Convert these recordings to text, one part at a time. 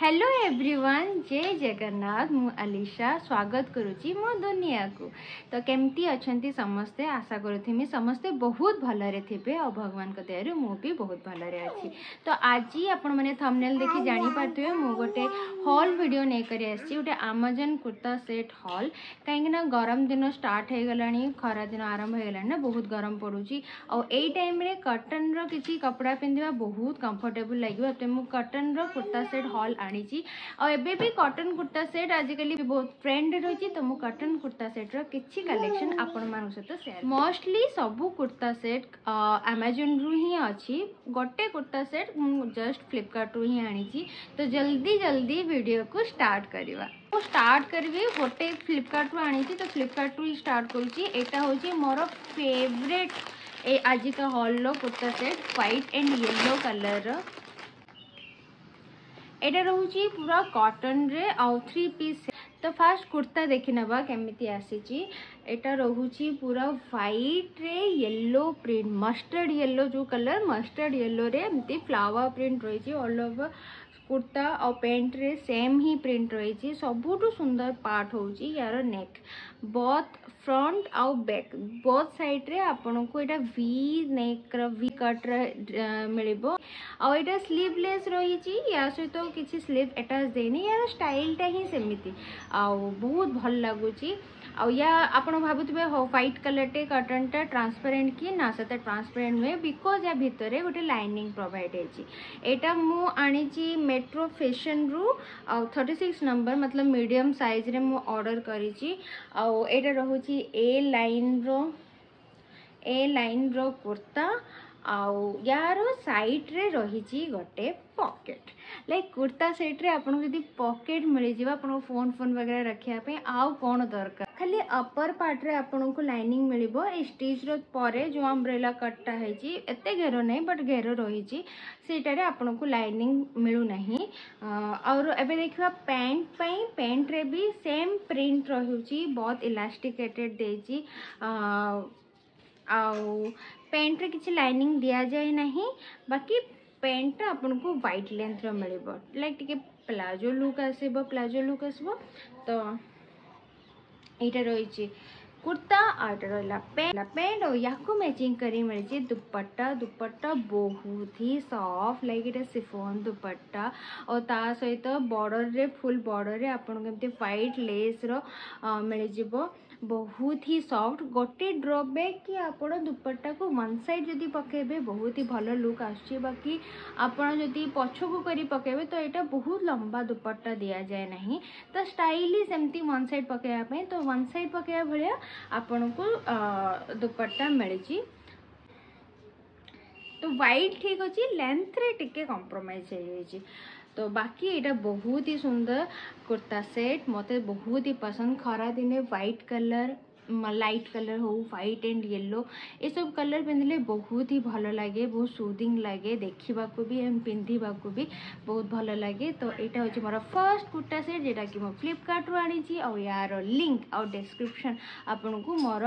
Hello everyone, जय जगन्नाथ। मु अलीशा स्वागत करुच्ची मो दुनिया को। तो केमती अच्छी समस्ते, आशा करुथि समस्ते बहुत भलरे थे और भगवान को दयारू मु भी बहुत भलरे अच्छी। तो आज आपण मैंने थंबनेल देखि जानी पारथुए मु गोटे हॉल वीडियो नहीं करी आसी, गोटे अमेजन कुर्ता सेट हॉल। कहीं गरम दिन स्टार्ट हो गलानी, खरा दिन आरंभ हो गलानी ना, बहुत गरम पड़ुची और एई टाइम रे कॉटन रो किसी कपड़ा पिंधिबा बहुत कंफर्टेबल लागिबो। तो मु कॉटन रो कुर्ता सेट हॉल आनीची और एबे भी कॉटन कुर्ता सेट आजिकली बहुत ट्रेंड रही। तो मु कॉटन कुर्ता सेट रो किछि कलेक्शन आपण मान सहित शेयर। मोस्टली सबु कुर्ता सेट अमेजन रु ही अच्छी। गोटे कुर्ता सेट मु जस्ट फ्लिपकार्ट रु ही आनीची। तो जल्दी जल्दी वीडियो को स्टार्ट करवा। स्टार्ट करी गोटे फ्लिपकार्ट रु आनीची, तो फ्लिपकार्ट रु ही स्टार्ट करूची। एटा होची मोर फेवरेट ए आज का हॉल लो kurta set white and yellow colour रो। एटा रहूची पूरा कॉटन रे आउ 3 पीस। तो फास्ट कुर्ता देखि नबा केमिति आसीची। एटा रहूची पूरा व्हाइट रे येलो प्रिंट, मस्टर्ड येलो जो कलर मस्टर्ड येलो रे एमती फ्लावर प्रिंट रही ऑल ओवर कुर्ता और पेंट रे सेम ही प्रिंट रही। सबुठु सुंदर पार्ट होची यार नेक, बोथ फ्रंट आउ बैक बोथ साइड रे आपन को एटा वी नेक रो वी कट रे मिलिबो। और एटा स्लीवलेस रही, या सहित तो किसी स्लीव अटैच देनी, यार स्टाइलटा ही सेमिति आउ बहुत भल लागुची। आ या आपण भाबुतबे व्हाइट कलर टे कॉटन टा ट्रांसपेरेंट की ना, सते ट्रांसपेरेंट नुहे बिकॉज या भितरे गोटे लाइनिंग प्रोवाइड हेची। एटा मु आनीची मेट्रो फैशन रु 36 नंबर मतलब मीडियम साइज रे मु ऑर्डर करिची। आ एटा रहूची ए लाइन रो कुर्ता। आउ यार साइड रे रही गोटे पॉकेट। लाइक कुर्ता सेट रे आपन यदि पॉकेट मिल जावा आपन फोन वगैरह रखिया पे आउ कोन दरकार। खाली अपर पार्ट रे आपन को लाइनिंग मिलिबो। ए स्टिच रो परे जो अम्ब्रेला कटटा हेची एते घेरो नहीं बट घेरो रहीची, सेटा रे आपन को लाइनिंग मिलु नहीं। और एबे देखिबा पैंट पई, पैंट रे भी सेम प्रिंट रहुची, बहुत इलास्टिकेटेड देची। आउ पैंट रे किसी लाइनिंग दिया जाए नहीं, बाकी पैंट आपन को व्हाइट लेंथ रो मिलिबो। लाइक टिके प्लाजो लुक आसबो। तो एटा रही कुर्ता और रहा पैंट और याकू मैचिंग करी मिली दुपट्टा। दुपट्टा बहुत ही सॉफ्ट, लाइक इटा सिफोन दुपट्टा और ता सहित बॉर्डर रे फुल बॉर्डर रे आपन केमते व्हाइट लेस रो मिल जिवो, बहुत ही सॉफ्ट। गोटे ड्रॉबैक कि आपन दुपट्टा को वन साइड जदि पकेबे बहुत ही भलो लुक आछी, बाकी आपन जदि पछकू करी पकेबे तो एटा बहुत लंबा दुपट्टा दिया जाए नहीं। तो स्टाइलिश एमती वन साइड पकेया पे, तो वन साइड पकेया भलिया आपन को दुपट्टा मिली। तो व्हाइट ठीक अच्छी, लेंथ रे टिके कॉम्प्रोमाइज हो जाइए। तो बाकी एटा बहुत ही सुंदर कुर्ता सेट, मते बहुत ही पसंद। खरा दिने व्हाइट कलर, लाइट कलर हो व्हाइट एंड येलो, ये सब कलर पिंधले बहुत ही भलो लगे, बहुत सूदिंग लगे, देखा भी एंड पिंधा भी बहुत भलो लगे। तो यहाँ हूँ मोर फर्स्ट कुर्ता सेट जेटा कि मैं फ्लिपकार्ट रु आनी। और यार लिंक और डिस्क्रिप्शन आपन को मोर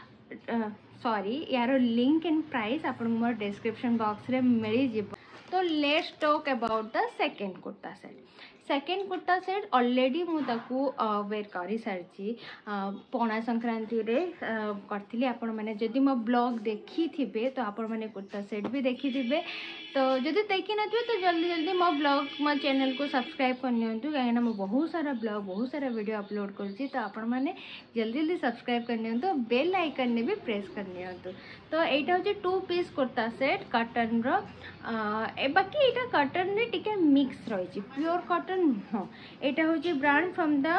यार लिंक एंड प्राइस आपन मोर डिस्क्रिप्शन बॉक्स रे मिल जिवो। तो let's talk about the second kurta set. Second kurta set already मुझे वेयर कर सारी पणा संक्रांति रे करथिली। आपण माने जदि मो ब्लॉग देखी थिबे तो आपण माने कुर्ता सेट भी देखी थिबे। तो जदि देखी नथिबे तो जल्दी जल्दी मो ब्लॉग मो चैनल को सब्सक्राइब कर नियंतु, कहीं मो बहुत सारा ब्लॉग बहुत सारा वीडियो अपलोड करछि। तो आपण माने जल्दी जल्दी सब्सक्राइब कर नियंतु, बेल आइकन ने भी प्रेस कर नियंतु। तो एटा होचे 2 पीस कुर्ता सेट कॉटन रो। बाकी एटा कॉटन रे टिके मिक्स रही, प्योर कॉटन हाँ। एटा होची brand from the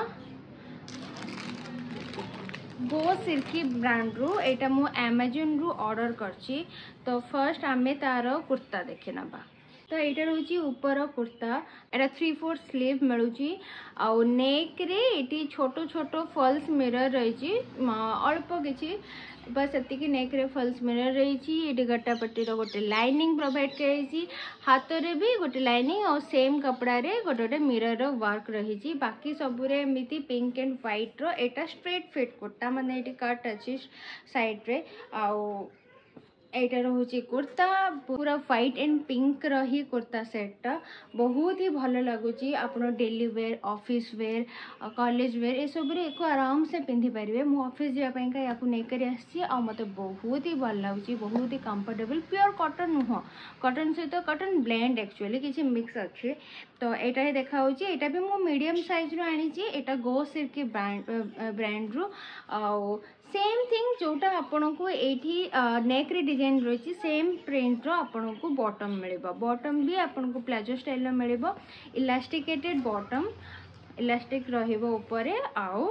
go silky brand रु। एटा मु अमेजन रु ऑर्डर करची। तो फर्स्ट आमे तार कुर्ता देखे नबा। तो यहाँ रोचे ऊपर कुर्ता, एटा 3/4 स्लीव मिलूची। आउ नेक रे एटी छोटो छोटो फॉल्स मिरर रही, अल्प किसी बस एतिकी नेक रे फॉल्स मिरर रही। ये गट्टापट्टी गोटे लाइनिंग प्रोवाइड कर, हाथ रे भी गोटे लाइनिंग और सेम कपड़ा रे गोटे गोटे मिरर रो वर्क रही। बाकी सबुरे एमती pink and white row. Etah straight fit kurta माने एटी कट अच्छी साइड रे। आउ एटा रोचे कुर्ता पूरा व्हाइट एंड पिंक रही कुर्ता सेटटा बहुत ही भल लगुच आप daily wear office wear college wear ये सब एक आराम से पिंधि पारे मु ऑफिस जावाई या नहीं आसी मत बहुत ही भल लगुच बहुत ही कंफर्टेबल प्योर कॉटन नुह कॉटन सहित कॉटन ब्लेंड एक्चुअली किसी मिक्स अच्छे तो यहाँ देखा यहाँ भी मु मीडियम साइज रू आनी यहाँ गो सिल्क ब्रांड रू सेम थिंग जोटा आपन को एठी नेक रे डिजाइन रही सेम प्रिंट रो आपन को बॉटम मिलेबा बॉटम भी आपन को प्लाजो स्टाइल रो मिलेबा इलास्टिकेटेड बॉटम इलास्टिक रहिबो ऊपर आउ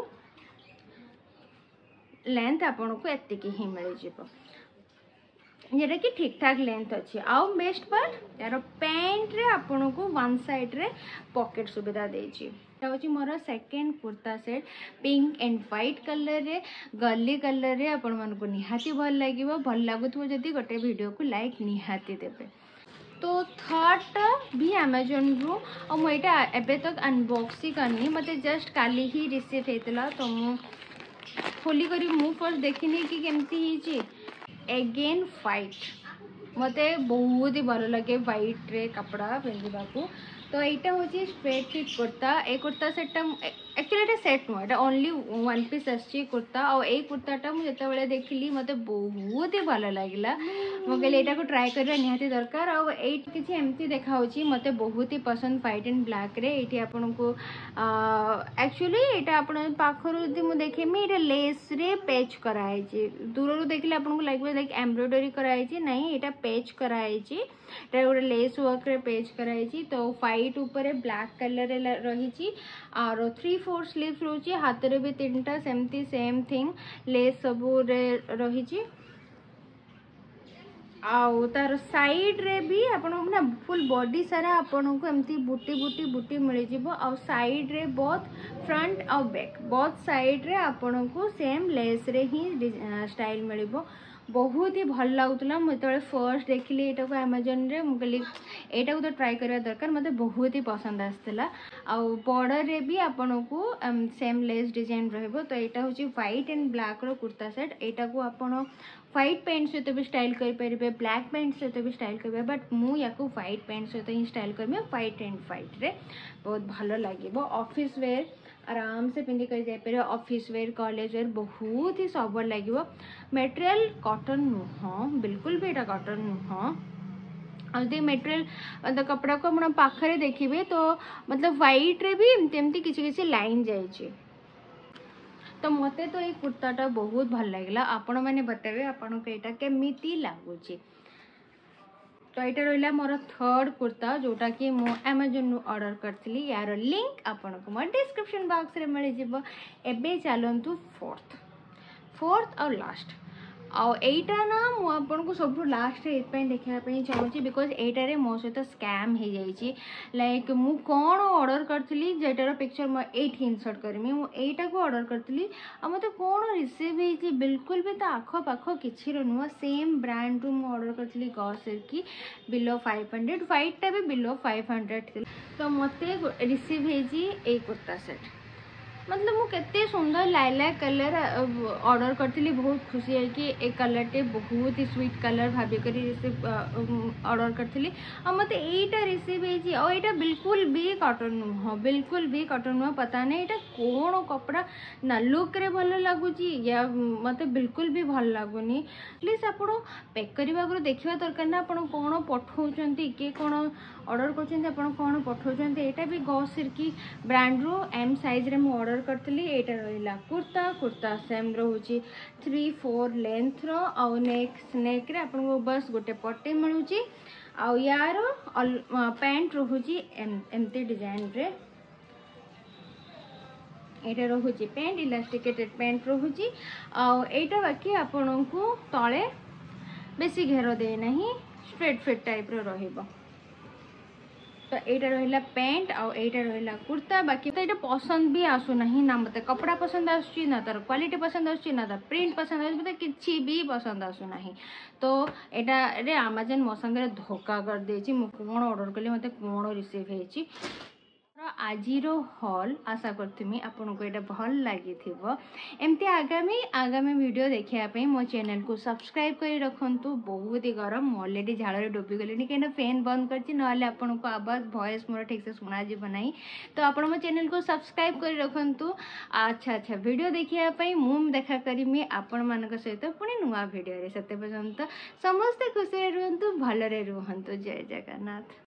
लेंथ आपन को एतिकी ही मिल जिवो जेटा कि ठीक ठाक लेंथ अच्छी आउ बेस्ट पर यार पैंट रे आपन को वन साइड रे पॉकेट सुविधा देछि हूँ मोर second kurta set pink and white colour रे गर्ली कलर रे आपण मन को निहाती भल लगे भल लगुव जदि गोटे वीडियो को लाइक निहाती देबे तो थर्ड भी अमेजन रू और मुझे एबे तक अनबॉक्सिंग करनी मते जस्ट काली ही रिसीव होता तो मु खोली करी मु फर्स्ट देखनी कि केमती एगेन व्हाइट मते बहुत ही भल लगे व्हाइट रे कपड़ा पिंधा तो यहाँ हूँ स्ट्रेट फिट कुर्ता ए कुर्ता सेटा एक्चुअली ये सेट नुह ये ओनली वन पीस आसी कुर्ता और ये कुर्ताटा मुझे देखिली मत बहुत ही भल लगे मुझे यहाँ को ट्राए करवा निहाती दरकार और ये किसी एमती देखा मत बहुत ही पसंद व्हाइट एंड ब्लैक रे ये आपन को एक्चुअली यहाँ आप पाखर मुझे देखेमी ये लेस रे पेच कराई दूर देखिले आपको लगे लाइक एम्ब्रॉयडरी कराई नहीं यहाँ पेच कराई गोटे लेस वर्क रे पेज कराई तो व्हाइट ऊपर ब्लैक कलर रही और 3/4 स्लीव्स रोची हाथ रे भी 3टा सेमती सेम थिंग लेस सबू रही आउ तार साइड रे भी आपन ना फुल बॉडी सारा आपन को एमती बुटी बुटी बुटी मिल जिवो और साइड रे बोथ फ्रंट और बैक बोथ साइड रे आपन को सेम लेस रे ही स्टाइल मिलिबो बहुत ही भल लगुला मुझे फर्स्ट देखिली यहाँ को अमेजन रे मुझे यहाँ को तो ट्राई करवा दरकार मत बहुत ही पसंद आसाला आउ बॉर्डर रे भी आपन को सेम लेस डिजाइन रहिबो तो यहाँ हूँ व्हाइट एंड ब्लैक रो कुर्ता सेट यहाँ को आपन व्हाइट पैंट सहित भी स्टाइल करेंगे ब्लैक पैंट सहित भी स्टाइल करेंगे बट मुझे व्हाइट पैंट सहित ही स्टाइल करमी व्हाइट एंड व्हाइट रे बहुत भल लगे ऑफिस वेयर आराम से पिंधि कर जापर ऑफिस वेयर कॉलेज वेयर बहुत ही सबर लगे मटेरियल कॉटन नुह बिल्कुल भी यहाँ कॉटन नुह और मटेरियल मतलब कपड़ा को आप पाखे देखिए तो मतलब व्हाइट रे भी एमती किसी लाइन जाइए तो मत तो ये कुर्ताटा बहुत भल लगे आपण मैंने बताइए आपन को यहाँ केमी लगुच तो यहाँ रहा मोर थर्ड कुर्ता जोटा कि मु अमेजन रू ऑर्डर करी यार लिंक आपन को मोर डिस्क्रिप्शन बॉक्स रे मिल जिवो एबे चलंतु फोर्थ और लास्ट आईटा ना मुझे सब लास्ट देखापी चाहूँगी बिकज यहाँ मो सहित स्कैम हो जाइए लाइक मु कौन ऑर्डर करी जेटार पिक्चर मुझे इनसर्ट करमी मुझा को ऑर्डर करी मत कौन रिसीव हो बिल्कुल भी तो आखपाख किसी नुह सेम ब्रांड रू मुझे ऑर्डर करी गॉसिर की बिलो 500 व्हाइटा भी बिलो 500 थी तो मत रिसीव हो कुर्ता सेट मतलब मुझे केते सुंदर लाइलाक कलर ऑर्डर करी बहुत खुशी है कि एक कलर टे बहुत ही स्वीट कलर भाविक रिसीव ऑर्डर करी मत यहाँ रिसीव होता बिल्कुल भी कॉटन नुह बिल्कुल भी कॉटन नुह पता नहीं यहाँ कौन कपड़ा ना लुक रे भल लगुच या मत बिल्कुल भी भल लगुनि प्लीज आप पैक करने देखा दरकार ना आप कौन पठाऊँ किए कौन ऑर्डर कर कौन पठाऊँ यहाँ भी गॉसिर की ब्रांड रू एम साइज रे ऑर्डर करी यहाँ रहा कुर्ता सेम रोचे 3/4 लेंथ रो आउ नेक रे आपन को बस गोटे पट्टी मिलूँ आउ यार पैंट रोचे एमती डिजाइन रे यहाँ रोचे पैंट इलास्टिकेटेड पैंट रोचे आईटा बाकी आपन को तले बेसी घेर दे नहीं स्ट्रेट फिट टाइप रो तो यहाँ रहा पैंट आउ यहाँ रहा कुर्ता बाकी तो यहाँ पसंद भी आसूना ना मत कपड़ा पसंद आसूँ ना तार क्वालिटी पसंद आसूँ ना तार प्रिंट पसंद आसूँ मतलब किसी भी पसंद आसूना तो यहाँ अमेजन मो संगे धोखा कर देछि कौन ऑर्डर कली मत कौन रिसीव हो आजिर हल आशा करथुमी आपको ये भल लगी एमती आगामी आगामी वीडियो देखापी मो चैनल को सब्सक्राइब कर रखु। बहुत ही गरम मु अलरेडी झाड़ डुबी गली कहीं फैन बंद कर आपन को आवाज वॉइस मोर ठीक से शुणा ना तो आप मो चैनल को सब्सक्राइब कर रखु। अच्छा अच्छा वीडियो देखापी मुझे देखा करी आपण मान सहित पुणी नुआ वीडियो से पर्यंत समस्ते खुशी रुहतु भलरे रुहतु। जय जगन्नाथ।